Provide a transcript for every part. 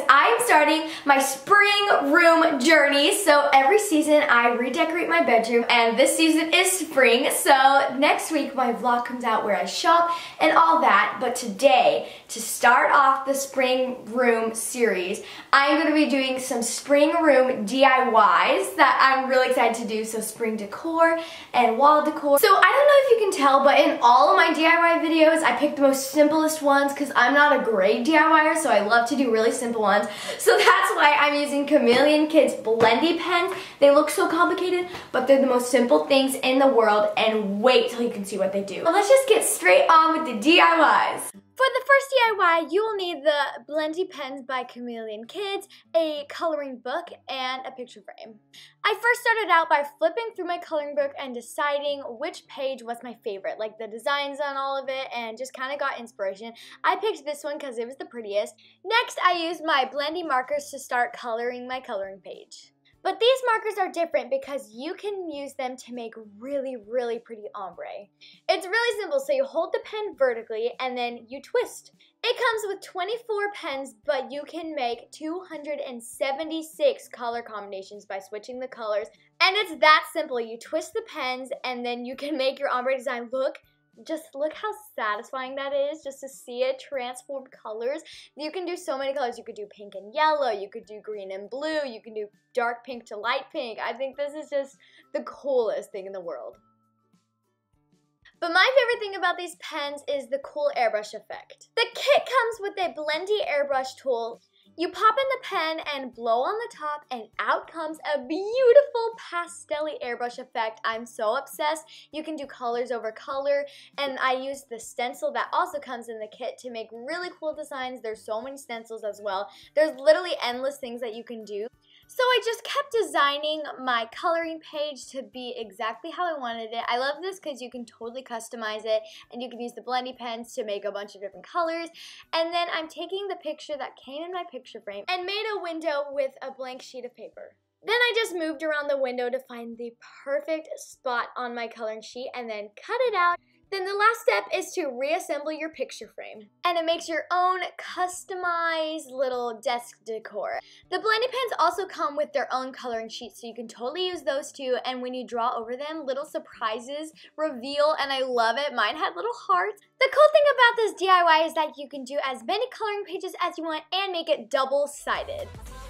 I'm starting my spring room journey. So every season I redecorate my bedroom, and this season is spring. So next week my vlog comes out where I shop and all that. But today, to start off the spring room series, I'm going to be doing some spring room DIYs that I'm really excited to do. So spring decor and wall decor. So I don't know if you can tell, but in all of my DIY videos, I picked the most simplest ones because I'm not a great DIYer, so I love to do really simple ones. So that's why I'm using Chameleon Kids Blendy Pens. They look so complicated, but they're the most simple things in the world, and wait till you can see what they do. Well, let's just get straight on with the DIYs. For the first DIY, you will need the Blendy Pens by Chameleon Kids, a coloring book, and a picture frame. I first started out by flipping through my coloring book and deciding which page was my favorite, like the designs on all of it, and just kind of got inspiration. I picked this one because it was the prettiest. Next, I used my Blendy markers to start coloring my coloring page. But these markers are different because you can use them to make really, really pretty ombre. It's really simple, so you hold the pen vertically and then you twist. It comes with 24 pens, but you can make 276 color combinations by switching the colors. And it's that simple. You twist the pens and then you can make your ombre design look. Just look how satisfying that is, just to see it transform colors. You can do so many colors. You could do pink and yellow, you could do green and blue, you can do dark pink to light pink. I think this is just the coolest thing in the world. But my favorite thing about these pens is the cool airbrush effect. The kit comes with a Blendy airbrush tool. You pop in the pen and blow on the top, and out comes a beautiful pastel-y airbrush effect. I'm so obsessed. You can do colors over color, and I use the stencil that also comes in the kit to make really cool designs. There's so many stencils as well. There's literally endless things that you can do. So I just kept designing my coloring page to be exactly how I wanted it. I love this because you can totally customize it, and you can use the Blendy pens to make a bunch of different colors. And then I'm taking the picture that came in my picture frame and made a window with a blank sheet of paper. Then I just moved around the window to find the perfect spot on my coloring sheet and then cut it out. Then the last step is to reassemble your picture frame, and it makes your own customized little desk decor. The Blendy pens also come with their own coloring sheets, so you can totally use those too, and when you draw over them, little surprises reveal, and I love it. Mine had little hearts. The cool thing about this DIY is that you can do as many coloring pages as you want and make it double-sided.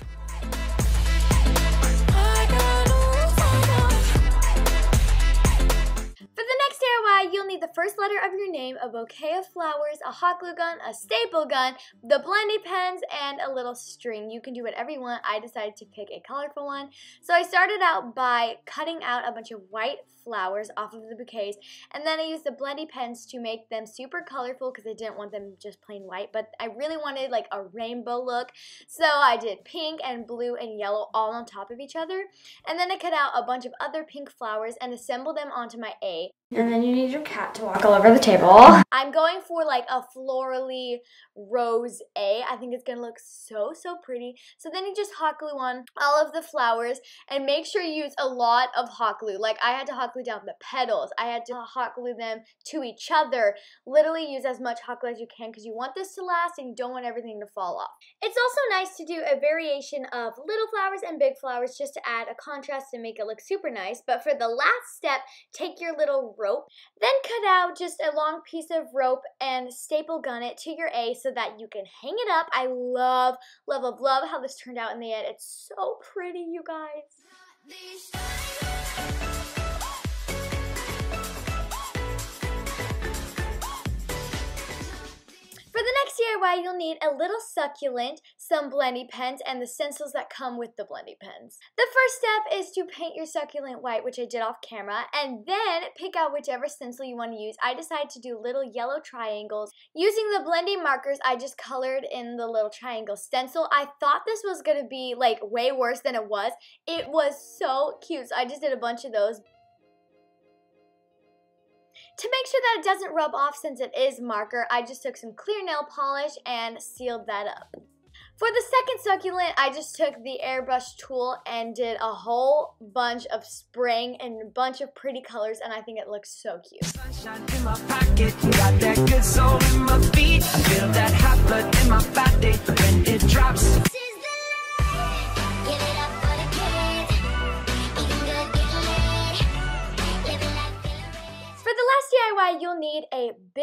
For the next DIY, you'll need the first letter of your name, a bouquet of flowers, a hot glue gun, a staple gun, the Blendy pens, and a little string. You can do whatever you want. I decided to pick a colorful one. So I started out by cutting out a bunch of white flowers off of the bouquets, and then I used the Blendy pens to make them super colorful because I didn't want them just plain white, but I really wanted like a rainbow look. So I did pink and blue and yellow all on top of each other, and then I cut out a bunch of other pink flowers and assembled them onto my A. And then you need your cat to walk all over the table. I'm going for like a florally rose A. I think it's gonna look so, so pretty. So then you just hot glue on all of the flowers, and make sure you use a lot of hot glue. Like I had to hot glue down the petals. I had to hot glue them to each other. Literally use as much hot glue as you can because you want this to last and you don't want everything to fall off. It's also nice to do a variation of little flowers and big flowers just to add a contrast and make it look super nice. But for the last step, take your little rope, then cut out just a long piece of rope and staple gun it to your A so that you can hang it up. I love, love, love, love how this turned out in the end. It's so pretty, you guys. For the next DIY, you'll need a little succulent, some Blendy pens, and the stencils that come with the Blendy pens. The first step is to paint your succulent white, which I did off camera, and then pick out whichever stencil you want to use. I decided to do little yellow triangles. Using the Blendy markers, I just colored in the little triangle stencil. I thought this was going to be like way worse than it was. It was so cute, so I just did a bunch of those. To make sure that it doesn't rub off since it is marker, I just took some clear nail polish and sealed that up. For the second succulent, I just took the airbrush tool and did a whole bunch of spring and a bunch of pretty colors, and I think it looks so cute. Sunshine in my pocket, got that good soul in my feet. I feel that hot blood in my body when it drops.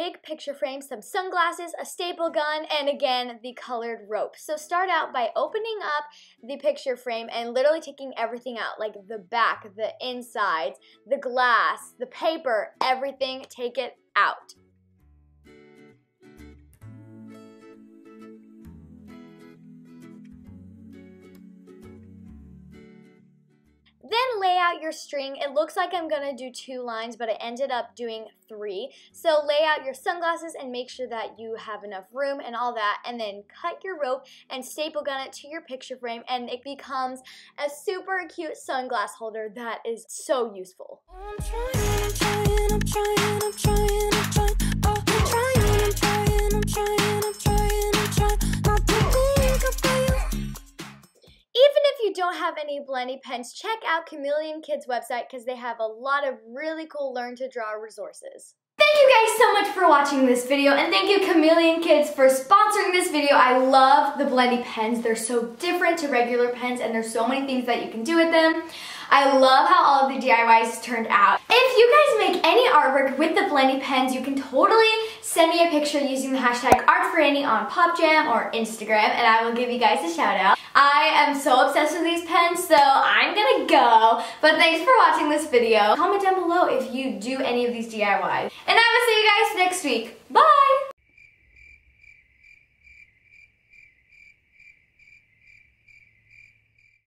big picture frame, some sunglasses, a staple gun, and again, the colored rope. So start out by opening up the picture frame and literally taking everything out, like the back, the insides, the glass, the paper, everything, take it out. Then lay out your string. It looks like I'm gonna do 2 lines, but I ended up doing 3. So lay out your sunglasses and make sure that you have enough room and all that, and then cut your rope and staple gun it to your picture frame, and it becomes a super cute sunglass holder that is so useful. Even if you don't have any blendy pens, check out Chameleon Kids' website because they have a lot of really cool learn to draw resources. Thank you guys so much for watching this video, and thank you Chameleon Kids for sponsoring this video. I love the blendy pens. They're so different to regular pens, and there's so many things that you can do with them. I love how all of the DIYs turned out. If you guys make any artwork with the blendy pens, you can totally send me a picture using the hashtag #ArtForAnnie on PopJam or Instagram, and I will give you guys a shout out. I am so obsessed with these pens, so I'm gonna go. But thanks for watching this video. Comment down below if you do any of these DIYs. And I will see you guys next week. Bye!